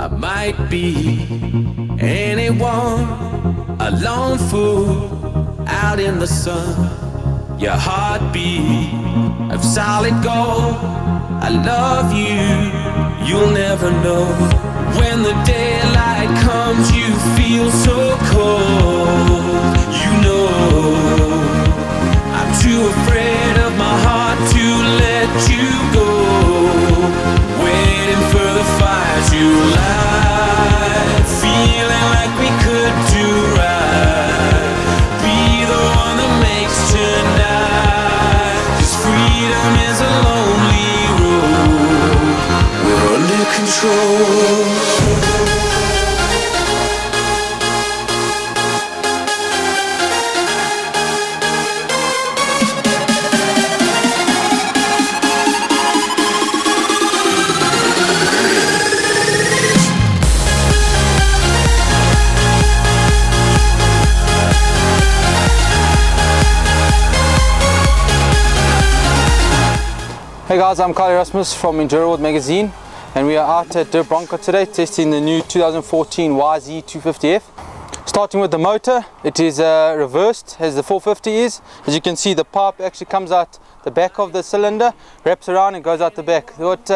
I might be anyone, a lone fool out in the sun. Your heartbeat of solid gold. I love you, you'll never know. When the daylight comes, you feel so cold. You know, I'm too afraid of my heart to let you go. Waiting for the fire to light, feeling like we could do right. Be the one that makes tonight. 'Cause freedom is a lonely road. We're under control. Hey guys, I'm Carl Erasmus from Enduro World Magazine, and we are out at Der Bronco today testing the new 2014 YZ250F. Starting with the motor, it is reversed as the 450 is. As you can see, the pipe actually comes out the back of the cylinder, wraps around and goes out the back. What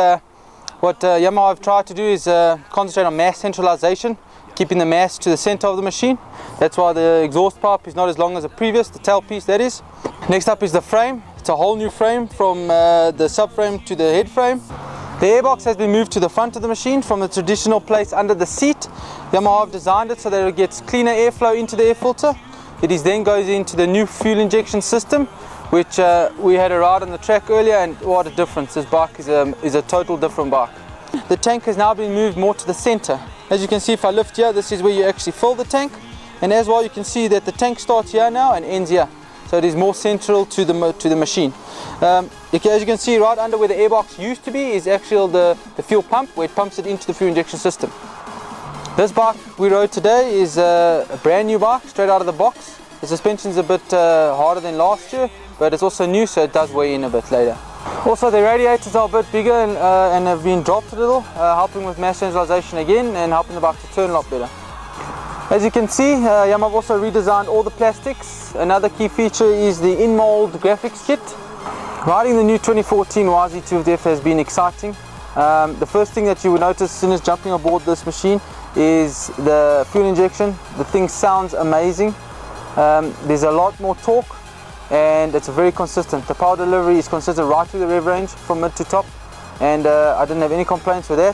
Yamaha have tried to do is concentrate on mass centralization, keeping the mass to the center of the machine. That's why the exhaust pipe is not as long as the previous, the tailpiece that is. Next up is the frame. It's a whole new frame from the subframe to the head frame. The airbox has been moved to the front of the machine from the traditional place under the seat. Yamaha have designed it so that it gets cleaner airflow into the air filter. It is then goes into the new fuel injection system, which we had a ride on the track earlier, and what a difference. This bike is a total different bike. The tank has now been moved more to the center. As you can see, if I lift here, this is where you actually fill the tank, and as well you can see that the tank starts here now and ends here. So it is more central to the machine. As you can see, right under where the airbox used to be is actually the fuel pump, where it pumps it into the fuel injection system. This bike we rode today is a brand new bike, straight out of the box. The suspension is a bit harder than last year, but it's also new, so it does weigh in a bit later. Also, the radiators are a bit bigger and have been dropped a little, helping with mass centralization again and helping the bike to turn a lot better. As you can see, Yamaha have also redesigned all the plastics. Another key feature is the in-mold graphics kit. Riding the new 2014 YZ250F has been exciting. The first thing that you would notice as soon as jumping aboard this machine is the fuel injection. The thing sounds amazing. There's a lot more torque and it's very consistent. The power delivery is consistent right through the rev range from mid to top, and I didn't have any complaints with that.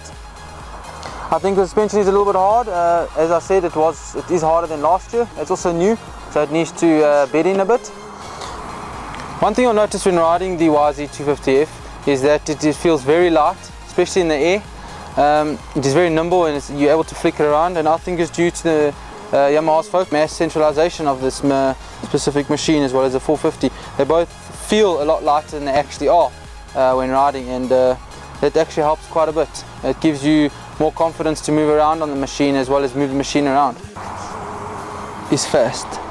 I think the suspension is a little bit hard. As I said, it is harder than last year. It's also new, so it needs to bed in a bit. One thing you'll notice when riding the YZ250F is that it feels very light, especially in the air. It is very nimble and you're able to flick it around, and I think it's due to the Yamaha's focus mass centralization of this specific machine as well as the 450. They both feel a lot lighter than they actually are when riding, and that actually helps quite a bit. It gives you more confidence to move around on the machine as well as move the machine around. It's fast.